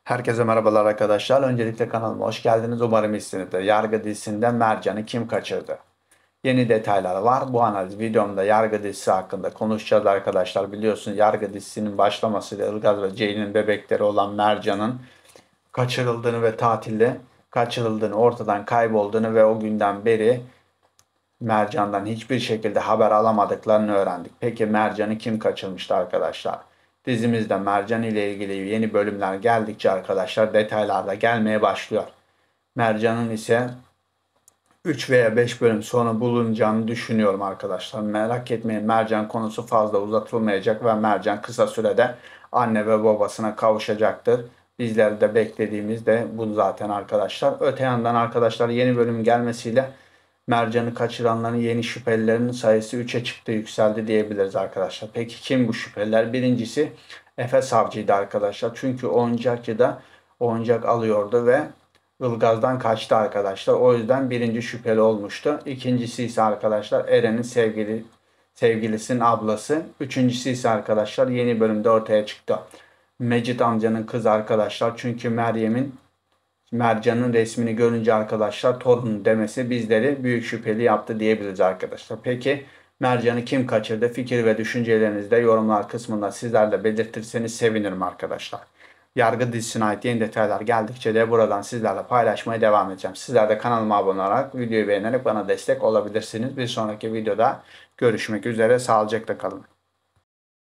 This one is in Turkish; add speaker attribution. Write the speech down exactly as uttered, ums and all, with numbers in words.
Speaker 1: Herkese merhabalar arkadaşlar. Öncelikle kanalıma hoş geldiniz. Umarım iyisinizdir. Yargı dizisinde Mercan'ı kim kaçırdı? Yeni detaylar var. Bu analiz videomda Yargı dizisi hakkında konuşacağız arkadaşlar. Biliyorsunuz Yargı dizisinin başlamasıyla Ilgaz ve Ceylin'in bebekleri olan Mercan'ın kaçırıldığını ve tatilde kaçırıldığını, ortadan kaybolduğunu ve o günden beri Mercan'dan hiçbir şekilde haber alamadıklarını öğrendik. Peki Mercan'ı kim kaçırmıştı arkadaşlar? Dizimizde Mercan ile ilgili yeni bölümler geldikçe arkadaşlar detaylar da gelmeye başlıyor. Mercan'ın ise üç veya beş bölüm sonra bulunacağını düşünüyorum arkadaşlar. Merak etmeyin, Mercan konusu fazla uzatılmayacak ve Mercan kısa sürede anne ve babasına kavuşacaktır. Bizler de beklediğimiz de bu zaten arkadaşlar. Öte yandan arkadaşlar yeni bölüm gelmesiyle Mercan'ı kaçıranların yeni şüphelilerinin sayısı üçe çıktı, yükseldi diyebiliriz arkadaşlar. Peki kim bu şüpheliler? Birincisi Efe Savcı'ydı arkadaşlar. Çünkü oyuncakçıda oyuncak alıyordu ve Ilgaz'dan kaçtı arkadaşlar. O yüzden birinci şüpheli olmuştu. İkincisi ise arkadaşlar Eren'in sevgili sevgilisinin ablası. Üçüncüsü ise arkadaşlar yeni bölümde ortaya çıktı. Mecit amcanın kızı arkadaşlar. Çünkü Meryem'in Mercan'ın resmini görünce arkadaşlar torun demesi bizleri büyük şüpheli yaptı diyebiliriz arkadaşlar. Peki Mercan'ı kim kaçırdı? Fikir ve düşüncelerinizi de yorumlar kısmında sizlerle belirtirseniz sevinirim arkadaşlar. Yargı dizisine ait yeni detaylar geldikçe de buradan sizlerle paylaşmaya devam edeceğim. Sizler de kanalıma abone olarak videoyu beğenerek bana destek olabilirsiniz. Bir sonraki videoda görüşmek üzere. Sağlıcakla kalın.